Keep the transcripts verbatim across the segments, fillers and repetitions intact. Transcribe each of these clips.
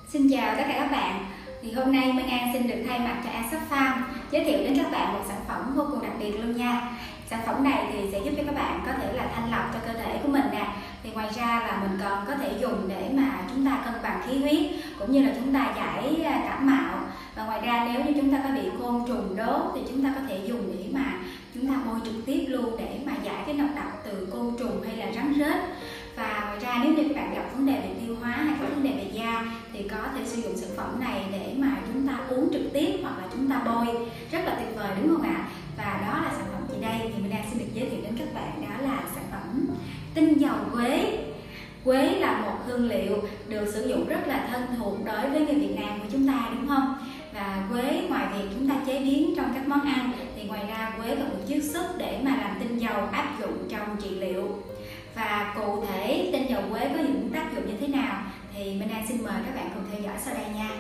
Xin chào tất cả các bạn. Thì hôm nay Minh An xin được thay mặt cho An Shop Farm giới thiệu đến các bạn một sản phẩm vô cùng đặc biệt luôn nha. Sản phẩm này thì sẽ giúp cho các bạn có thể là thanh lọc cho cơ thể của mình nè. Thì ngoài ra là mình còn có thể dùng để mà chúng ta cân bằng khí huyết, cũng như là chúng ta giải cảm mạo. Và ngoài ra nếu như chúng ta có bị côn trùng đốt thì chúng ta có thể dùng để mà chúng ta bôi trực tiếp luôn để mà giải cái nọc độc từ côn trùng hay là rắn rết. Và ngoài ra nếu như các bạn gặp vấn đề về tiêu hóa hay có vấn đề về da thì có thể sử dụng sản phẩm này để mà chúng ta uống trực tiếp hoặc là chúng ta bôi, rất là tuyệt vời đúng không ạ? Và đó là sản phẩm gì đây thì mình đang xin được giới thiệu đến các bạn, đó là sản phẩm tinh dầu quế. Quế là một hương liệu được sử dụng rất là thân thuộc đối với người Việt Nam của chúng ta đúng không? Và quế ngoài việc chúng ta chế biến trong các món ăn thì ngoài ra quế còn được chiết xuất để mà làm tinh dầu áp dụng trong trị liệu. Và cụ thể tinh dầu quế có những tác dụng như thế nào thì Minh An xin mời các bạn cùng theo dõi sau đây nha.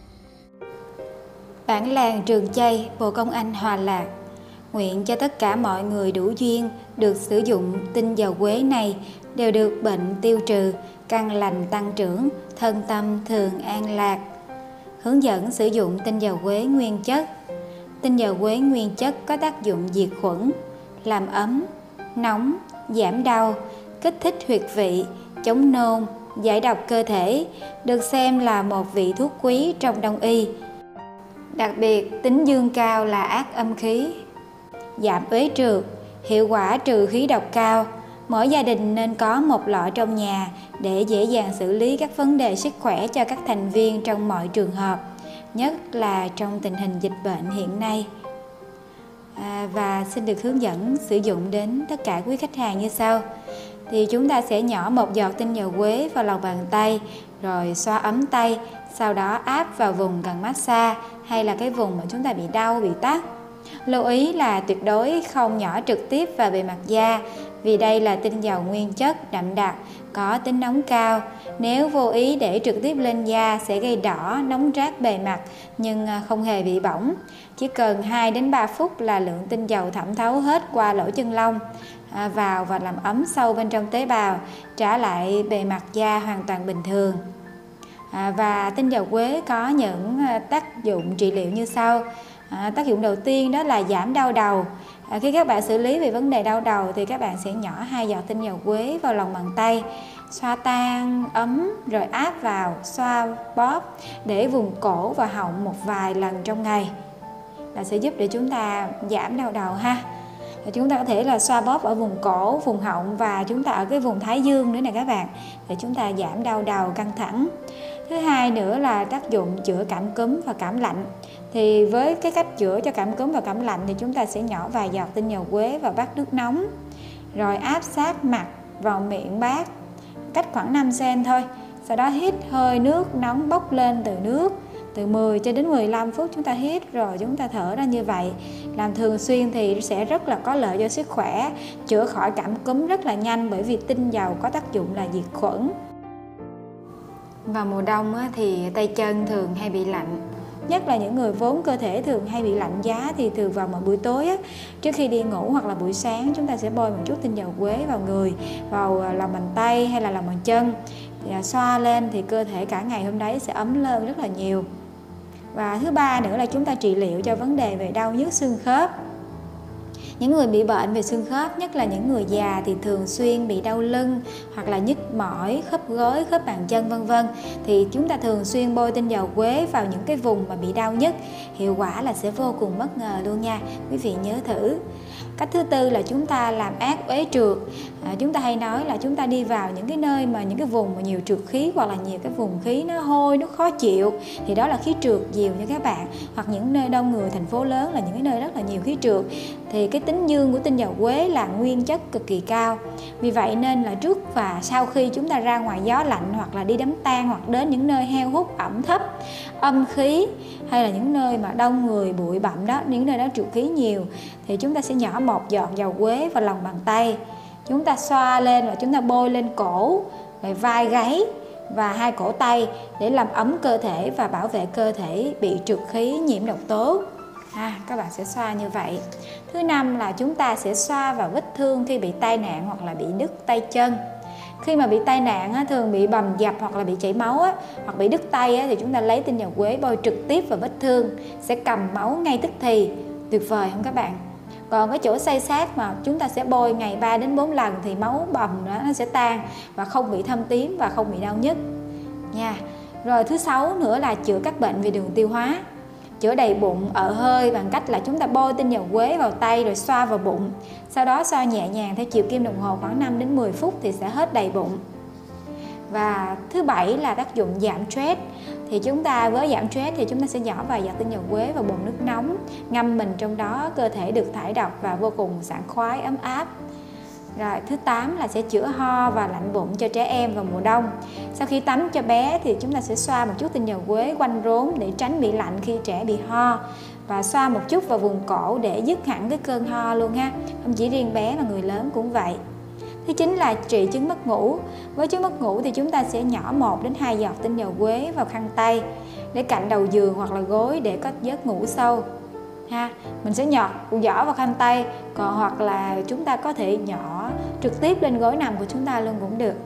Bản làng Trường Chây, Bộ Công Anh Hòa Lạc nguyện cho tất cả mọi người đủ duyên được sử dụng tinh dầu quế này đều được bệnh tiêu trừ, căn lành tăng trưởng, thân tâm thường an lạc. Hướng dẫn sử dụng tinh dầu quế nguyên chất. Tinh dầu quế nguyên chất có tác dụng diệt khuẩn, làm ấm, nóng, giảm đau, kích thích huyệt vị, chống nôn, giải độc cơ thể, được xem là một vị thuốc quý trong đông y. Đặc biệt, tính dương cao là ác âm khí, giảm uế trượt, hiệu quả trừ khí độc cao. Mỗi gia đình nên có một lọ trong nhà để dễ dàng xử lý các vấn đề sức khỏe cho các thành viên trong mọi trường hợp, nhất là trong tình hình dịch bệnh hiện nay. À, và xin được hướng dẫn sử dụng đến tất cả quý khách hàng như sau. Thì chúng ta sẽ nhỏ một giọt tinh dầu quế vào lòng bàn tay, rồi xoa ấm tay, sau đó áp vào vùng cần massage hay là cái vùng mà chúng ta bị đau, bị tắc. Lưu ý là tuyệt đối không nhỏ trực tiếp vào bề mặt da, vì đây là tinh dầu nguyên chất đậm đặc, có tính nóng cao. Nếu vô ý để trực tiếp lên da sẽ gây đỏ, nóng rát bề mặt nhưng không hề bị bỏng. Chỉ cần hai đến ba phút là lượng tinh dầu thẩm thấu hết qua lỗ chân lông à, vào và làm ấm sâu bên trong tế bào, trả lại bề mặt da hoàn toàn bình thường. À, và tinh dầu quế có những tác dụng trị liệu như sau. À, tác dụng đầu tiên đó là giảm đau đầu. À, khi các bạn xử lý về vấn đề đau đầu thì các bạn sẽ nhỏ hai giọt tinh dầu quế vào lòng bàn tay, xoa tan ấm rồi áp vào, xoa bóp để vùng cổ và họng một vài lần trong ngày, là sẽ giúp để chúng ta giảm đau đầu ha. Và chúng ta có thể là xoa bóp ở vùng cổ, vùng họng và chúng ta ở cái vùng thái dương nữa nè các bạn, để chúng ta giảm đau đầu, căng thẳng. Thứ hai nữa là tác dụng chữa cảm cúm và cảm lạnh. Thì với cái cách chữa cho cảm cúm và cảm lạnh thì chúng ta sẽ nhỏ vài giọt tinh dầu quế vào bát nước nóng, rồi áp sát mặt vào miệng bát, cách khoảng năm xăng-ti-mét thôi. Sau đó hít hơi nước nóng bốc lên từ nước, từ mười cho đến mười lăm phút chúng ta hít rồi chúng ta thở ra như vậy. Làm thường xuyên thì sẽ rất là có lợi cho sức khỏe, chữa khỏi cảm cúm rất là nhanh, bởi vì tinh dầu có tác dụng là diệt khuẩn. Vào mùa đông thì tay chân thường hay bị lạnh, nhất là những người vốn cơ thể thường hay bị lạnh giá thì thường vào một buổi tối á, trước khi đi ngủ hoặc là buổi sáng chúng ta sẽ bôi một chút tinh dầu quế vào người, vào lòng bàn tay hay là lòng bàn chân, thì xoa lên thì cơ thể cả ngày hôm đấy sẽ ấm lên rất là nhiều. Và thứ ba nữa là chúng ta trị liệu cho vấn đề về đau nhức xương khớp. Những người bị bệnh về xương khớp, nhất là những người già thì thường xuyên bị đau lưng hoặc là nhức mỏi, khớp gối, khớp bàn chân vân vân, thì chúng ta thường xuyên bôi tinh dầu quế vào những cái vùng mà bị đau nhất, hiệu quả là sẽ vô cùng bất ngờ luôn nha. Quý vị nhớ thử. Cách thứ tư là chúng ta làm át uế trượt. À, chúng ta hay nói là chúng ta đi vào những cái nơi mà những cái vùng mà nhiều trượt khí, hoặc là nhiều cái vùng khí nó hôi, nó khó chịu, thì đó là khí trượt nhiều nha các bạn. Hoặc những nơi đông người, thành phố lớn là những cái nơi rất là nhiều khí trượt, thì cái tính dương của tinh dầu quế là nguyên chất cực kỳ cao. Vì vậy nên là trước và sau khi chúng ta ra ngoài gió lạnh, hoặc là đi đám tang, hoặc đến những nơi heo hút, ẩm thấp, âm khí, hay là những nơi mà đông người, bụi bặm đó, những nơi đó trượt khí nhiều, thì chúng ta sẽ nhỏ một giọt dầu quế vào lòng bàn tay. Chúng ta xoa lên và chúng ta bôi lên cổ, rồi vai gáy và hai cổ tay để làm ấm cơ thể và bảo vệ cơ thể bị trượt khí, nhiễm độc tố. À, các bạn sẽ xoa như vậy. Thứ năm là chúng ta sẽ xoa vào vết thương khi bị tai nạn hoặc là bị đứt tay chân. Khi mà bị tai nạn á, thường bị bầm dập hoặc là bị chảy máu á, hoặc bị đứt tay á, thì chúng ta lấy tinh dầu quế bôi trực tiếp vào vết thương, sẽ cầm máu ngay tức thì. Tuyệt vời không các bạn? Còn cái chỗ xây xát mà chúng ta sẽ bôi ngày ba đến bốn lần thì máu bầm đó nó sẽ tan và không bị thâm tím và không bị đau nhức nha. Rồi thứ sáu nữa là chữa các bệnh về đường tiêu hóa. Chữa đầy bụng, ợ hơi bằng cách là chúng ta bôi tinh dầu quế vào tay rồi xoa vào bụng. Sau đó xoa nhẹ nhàng theo chiều kim đồng hồ khoảng năm đến mười phút thì sẽ hết đầy bụng. Và thứ bảy là tác dụng giảm stress. Thì chúng ta với giảm stress thì chúng ta sẽ nhỏ vài giọt tinh dầu quế vào bồn nước nóng, ngâm mình trong đó, cơ thể được thải độc và vô cùng sảng khoái ấm áp. Rồi thứ tám là sẽ chữa ho và lạnh bụng cho trẻ em vào mùa đông. Sau khi tắm cho bé thì chúng ta sẽ xoa một chút tinh dầu quế quanh rốn để tránh bị lạnh khi trẻ bị ho, và xoa một chút vào vùng cổ để dứt hẳn cái cơn ho luôn ha. Không chỉ riêng bé mà người lớn cũng vậy. Thứ chín là trị chứng mất ngủ. Với chứng mất ngủ thì chúng ta sẽ nhỏ một đến hai giọt tinh dầu quế vào khăn tay để cạnh đầu giường hoặc là gối để có giấc ngủ sâu ha. Mình sẽ nhỏ giỏ vào khăn tay, còn hoặc là chúng ta có thể nhỏ trực tiếp lên gối nằm của chúng ta luôn cũng được.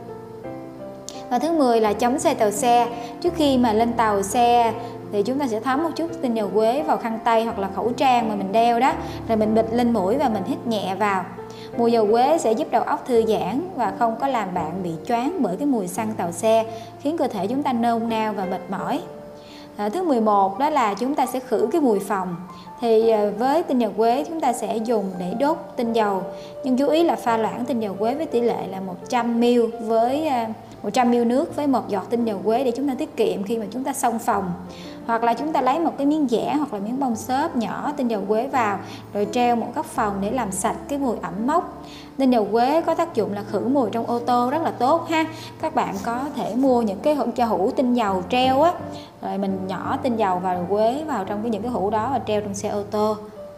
Và thứ mười là chống say tàu xe. Trước khi mà lên tàu xe thì chúng ta sẽ thấm một chút tinh dầu quế vào khăn tay hoặc là khẩu trang mà mình đeo đó, rồi mình bịt lên mũi và mình hít nhẹ vào. Mùi dầu quế sẽ giúp đầu óc thư giãn và không có làm bạn bị choáng bởi cái mùi xăng tàu xe, khiến cơ thể chúng ta nôn nao và mệt mỏi. À, thứ mười một đó là chúng ta sẽ khử cái mùi phòng. Thì với tinh dầu quế chúng ta sẽ dùng để đốt tinh dầu, nhưng chú ý là pha loãng tinh dầu quế với tỷ lệ là một trăm mi li lít với một trăm mi li lít nước với một giọt tinh dầu quế để chúng ta tiết kiệm khi mà chúng ta xông phòng. Hoặc là chúng ta lấy một cái miếng dẻ hoặc là miếng bông xốp nhỏ tinh dầu quế vào rồi treo một góc phòng để làm sạch cái mùi ẩm mốc. Tinh dầu quế có tác dụng là khử mùi trong ô tô rất là tốt ha. Các bạn có thể mua những cái hũ cho hũ tinh dầu treo á, rồi mình nhỏ tinh dầu và quế vào trong cái những cái hũ đó và treo trong xe ô tô.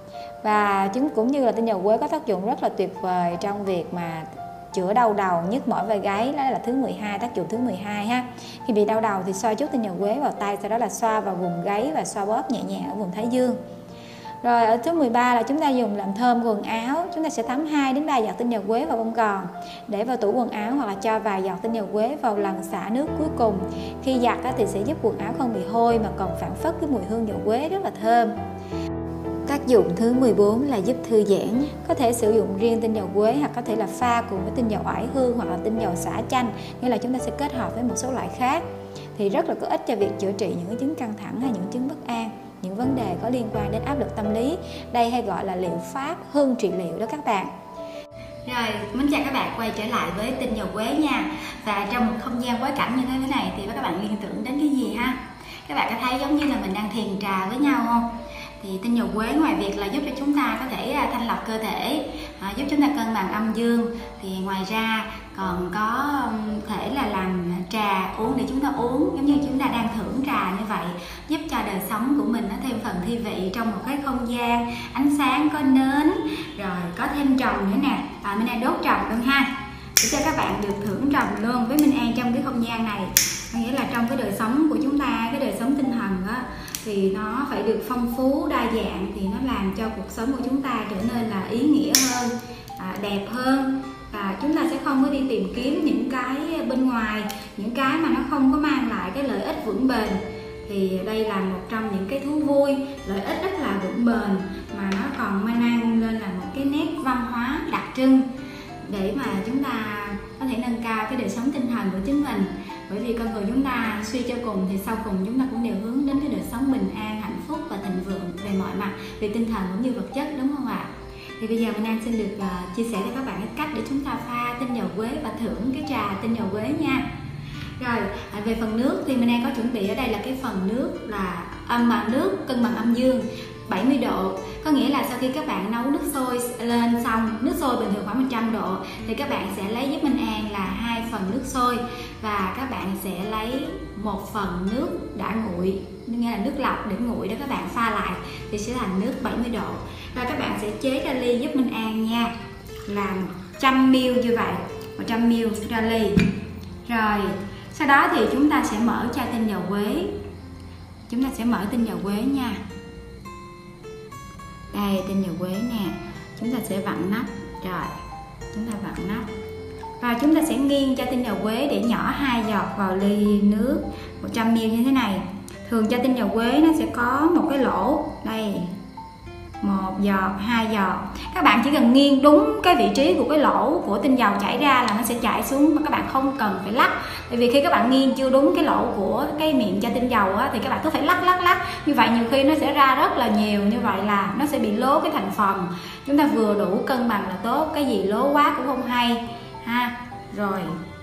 Và chúng cũng như là tinh dầu quế có tác dụng rất là tuyệt vời trong việc mà chữa đau đầu, nhức mỏi vai gáy, đó là thứ mười hai, tác dụng thứ mười hai ha. Khi bị đau đầu thì xoa chút tinh dầu quế vào tay, sau đó là xoa vào vùng gáy và xoa bóp nhẹ nhàng ở vùng thái dương. Rồi ở thứ mười ba là chúng ta dùng làm thơm quần áo. Chúng ta sẽ thấm hai đến ba giọt tinh dầu quế vào bông gòn, để vào tủ quần áo hoặc là cho vài giọt tinh dầu quế vào lần xả nước cuối cùng. Khi giặt thì sẽ giúp quần áo không bị hôi mà còn phảng phất cái mùi hương dầu quế rất là thơm. Tác dụng thứ mười bốn là giúp thư giãn. Có thể sử dụng riêng tinh dầu quế hoặc có thể là pha cùng với tinh dầu oải hương hoặc là tinh dầu xả chanh, nghĩa là chúng ta sẽ kết hợp với một số loại khác. Thì rất là có ích cho việc chữa trị những cái chứng căng thẳng hay những chứng bất an, những vấn đề có liên quan đến áp lực tâm lý. Đây hay gọi là liệu pháp hương trị liệu đó các bạn. Rồi, mình chào các bạn quay trở lại với tinh dầu quế nha. Và trong một không gian bối cảnh như thế này thì các bạn liên tưởng đến cái gì ha? Các bạn có thấy giống như là mình đang thiền trà với nhau không? Thì tinh dầu quế ngoài việc là giúp cho chúng ta có thể thanh lọc cơ thể, à, giúp chúng ta cân bằng âm dương, thì ngoài ra còn có thể là làm trà uống để chúng ta uống, giống như chúng ta đang thưởng trà như vậy, giúp cho đời sống của mình nó thêm phần thi vị trong một cái không gian ánh sáng, có nến, rồi có thêm trồng nữa nè, à, Minh An đốt trồng luôn ha, để cho các bạn được thưởng trồng luôn với Minh An trong cái không gian này. Nghĩa là trong cái đời sống của chúng ta, cái đời sống tinh thần đó, thì nó phải được phong phú, đa dạng, thì nó làm cho cuộc sống của chúng ta trở nên là ý nghĩa hơn, à, đẹp hơn. Và chúng ta sẽ không có đi tìm kiếm những cái bên ngoài, những cái mà nó không có mang lại cái lợi ích vững bền. Thì đây là một trong những cái thú vui, lợi ích rất là vững bền, mà nó còn mang lên là một cái nét văn hóa đặc trưng để mà chúng ta có thể nâng cao cái đời sống tinh thần của chính mình. Bởi vì con người chúng ta suy cho cùng thì sau cùng chúng ta cũng đều hướng đến cái đời sống bình an, hạnh phúc và thịnh vượng về mọi mặt, về tinh thần cũng như vật chất, đúng không ạ? Thì bây giờ Minh An xin được uh, chia sẻ với các bạn cái cách để chúng ta pha tinh dầu quế và thưởng cái trà tinh dầu quế nha. Rồi, à, về phần nước thì Minh An có chuẩn bị ở đây là cái phần nước là âm bằng nước cân bằng âm dương bảy mươi độ. Có nghĩa là sau khi các bạn nấu nước sôi lên xong, nước sôi bình thường khoảng một trăm độ, thì các bạn sẽ lấy giúp Minh An là hai phần nước sôi, và các bạn sẽ lấy một phần nước đã nguội, nghĩa là nước lọc để nguội đó, các bạn pha lại thì sẽ thành nước bảy mươi độ. Rồi các bạn sẽ chế ra ly giúp Minh An nha, là một trăm mi li lít như vậy, một trăm mi li lít ra ly. Rồi sau đó thì chúng ta sẽ mở chai tinh dầu quế, chúng ta sẽ mở tinh dầu quế nha. Đây tinh dầu quế nè, chúng ta sẽ vặn nắp, rồi chúng ta vặn nắp. Và chúng ta sẽ nghiêng cho tinh dầu quế để nhỏ hai giọt vào ly nước một trăm mi li lít như thế này. Thường cho tinh dầu quế nó sẽ có một cái lỗ đây, một giọt, hai giọt. Các bạn chỉ cần nghiêng đúng cái vị trí của cái lỗ của tinh dầu chảy ra là nó sẽ chảy xuống, mà các bạn không cần phải lắc. Tại vì khi các bạn nghiêng chưa đúng cái lỗ của cái miệng cho tinh dầu á, thì các bạn cứ phải lắc lắc lắc. Như vậy nhiều khi nó sẽ ra rất là nhiều, như vậy là nó sẽ bị lố cái thành phần. Chúng ta vừa đủ cân bằng là tốt, cái gì lố quá cũng không hay ha. Rồi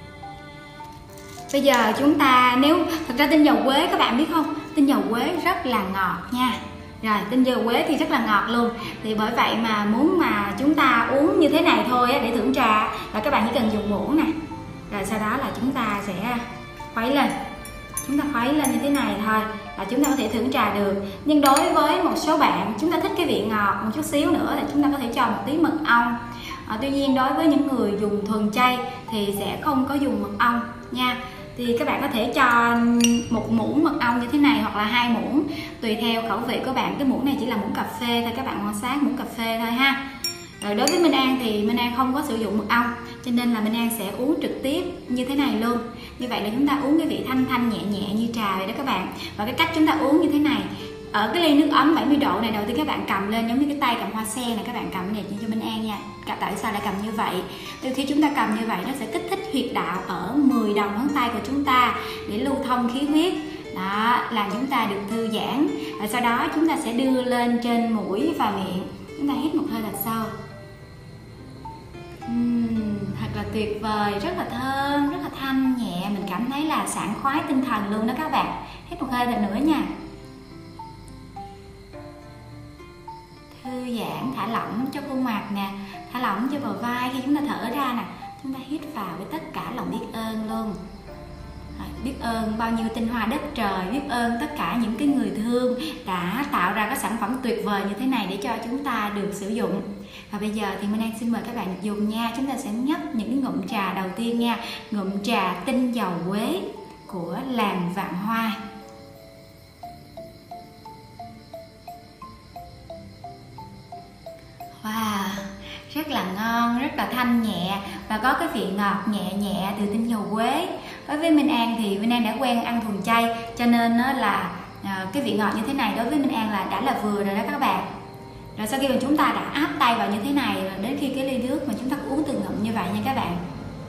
bây giờ chúng ta, nếu thật ra tinh dầu quế các bạn biết không, tinh dầu quế rất là ngọt nha. Rồi tinh dầu quế thì rất là ngọt luôn. Thì bởi vậy mà muốn mà chúng ta uống như thế này thôi á, để thưởng trà là các bạn chỉ cần dùng muỗng nè. Rồi sau đó là chúng ta sẽ khuấy lên. Chúng ta khuấy lên như thế này thôi là chúng ta có thể thưởng trà được. Nhưng đối với một số bạn chúng ta thích cái vị ngọt một chút xíu nữa thì chúng ta có thể cho một tí mật ong. À, tuy nhiên đối với những người dùng thuần chay thì sẽ không có dùng mật ong nha. Thì các bạn có thể cho một muỗng mật ong như thế này hoặc là hai muỗng, tùy theo khẩu vị của bạn. Cái muỗng này chỉ là muỗng cà phê thôi, các bạn quan sát muỗng cà phê thôi ha. Rồi đối với Minh An thì Minh An không có sử dụng mật ong, cho nên là Minh An sẽ uống trực tiếp như thế này luôn. Như vậy là chúng ta uống cái vị thanh thanh nhẹ nhẹ như trà vậy đó các bạn. Và cái cách chúng ta uống như thế này, ở cái ly nước ấm bảy mươi độ này, đầu tiên các bạn cầm lên giống như cái tay cầm hoa sen này, các bạn cầm này cho Minh An nha. Tại sao lại cầm như vậy? Từ khi chúng ta cầm như vậy nó sẽ kích thích huyệt đạo ở mười đầu ngón tay của chúng ta để lưu thông khí huyết. Đó, làm chúng ta được thư giãn. Và sau đó chúng ta sẽ đưa lên trên mũi và miệng. Chúng ta hít một hơi thật sâu. Uhm, thật là tuyệt vời, rất là thơm, rất là thanh nhẹ. Mình cảm thấy là sảng khoái tinh thần luôn đó các bạn. Hít một hơi thật nữa nha. Thư giãn, thả lỏng cho khuôn mặt nè, thả lỏng cho bờ vai khi chúng ta thở ra nè. Chúng ta hít vào với tất cả lòng biết ơn luôn. À, biết ơn bao nhiêu tinh hoa đất trời, biết ơn tất cả những cái người thương đã tạo ra cái sản phẩm tuyệt vời như thế này để cho chúng ta được sử dụng. Và bây giờ thì Minh An xin mời các bạn dùng nha. Chúng ta sẽ nhấp những cái ngụm trà đầu tiên nha. Ngụm trà tinh dầu quế của làng Vạn Hoa. Wow, rất là ngon, rất là thanh nhẹ và có cái vị ngọt nhẹ nhẹ từ tinh dầu quế. Đối với Minh An thì Minh An đã quen ăn thuần chay, cho nên là cái vị ngọt như thế này đối với Minh An là đã là vừa rồi đó các bạn. Rồi sau khi mà chúng ta đã áp tay vào như thế này, rồi đến khi cái ly nước mà chúng ta uống từng ngụm như vậy nha các bạn.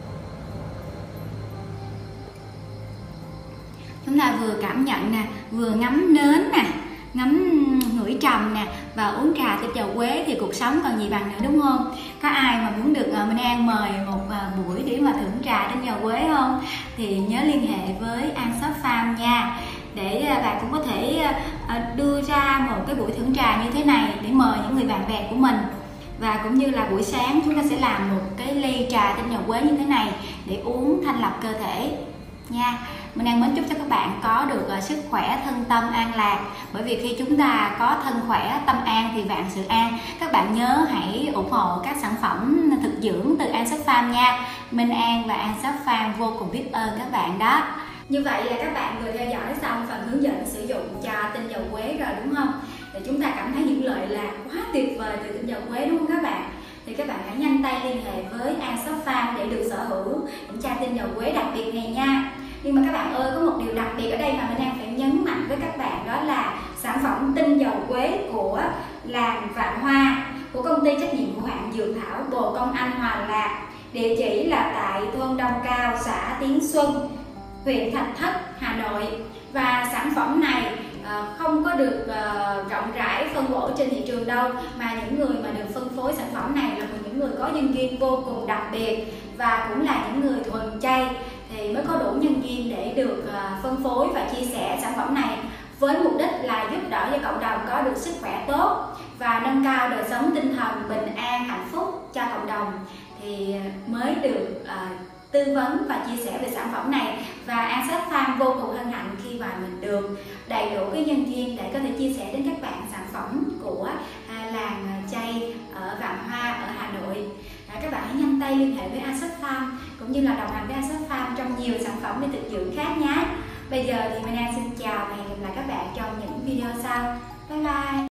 Chúng ta vừa cảm nhận nè, vừa ngắm nến nè, ngắm ngửi trầm nè, và uống trà tinh dầu quế thì cuộc sống còn gì bằng nữa, đúng không? Có ai mà muốn được Minh An mời một buổi để mà thưởng trà tinh dầu quế không? Thì nhớ liên hệ với An Shop Farm nha, để bạn cũng có thể đưa ra một cái buổi thưởng trà như thế này để mời những người bạn bè của mình. Và cũng như là buổi sáng chúng ta sẽ làm một cái ly trà tinh dầu quế như thế này để uống thanh lọc cơ thể nha. Mình đang mến chúc cho các bạn có được uh, sức khỏe, thân tâm an lạc. Bởi vì khi chúng ta có thân khỏe, tâm an thì vạn sự an. Các bạn nhớ hãy ủng hộ các sản phẩm thực dưỡng từ An Shop Farm nha. Minh An và An Shop Farm vô cùng biết ơn các bạn đó. Như vậy là các bạn vừa theo dõi xong phần hướng dẫn sử dụng cho tinh dầu quế rồi đúng không? Thì chúng ta cảm thấy những lợi lạc quá tuyệt vời từ tinh dầu quế đúng không các bạn? Thì các bạn hãy nhanh tay liên hệ với An Shop Farm để được sở hữu những chai tinh dầu quế đặc biệt này nha. Nhưng mà các bạn ơi, có một điều đặc biệt ở đây mà Minh An phải nhấn mạnh với các bạn, đó là sản phẩm tinh dầu quế của làng Vạn Hoa của công ty trách nhiệm hữu hạn Dược Thảo Bồ Công Anh Hòa Lạc. Địa chỉ là tại thôn Đông Cao, xã Tiến Xuân, huyện Thạch Thất, Hà Nội. Và sản phẩm này không có được rộng rãi phân bổ trên thị trường đâu, mà những người mà được phân phối sản phẩm này là những người có nhân duyên vô cùng đặc biệt và cũng là những người thuần chay thì mới có đủ nhân duyên để được phân phối và chia sẻ sản phẩm này, với mục đích là giúp đỡ cho cộng đồng có được sức khỏe tốt và nâng cao đời sống tinh thần bình an hạnh phúc cho cộng đồng, thì mới được uh, tư vấn và chia sẻ về sản phẩm này. Và An Shop Farm vô cùng hân hạnh khi mà mình được đầy đủ cái nhân duyên để có thể chia sẻ đến các bạn sản phẩm của à, làng chay ở Vạn Hoa ở Hà Nội. À, các bạn hãy nhanh tay liên hệ với An Shop Farm cũng như là đồng hành với An Shop Farm trong nhiều sản phẩm về thực dưỡng khác nhé. Bây giờ thì Minh An xin chào và hẹn gặp lại các bạn trong những video sau. Bye bye.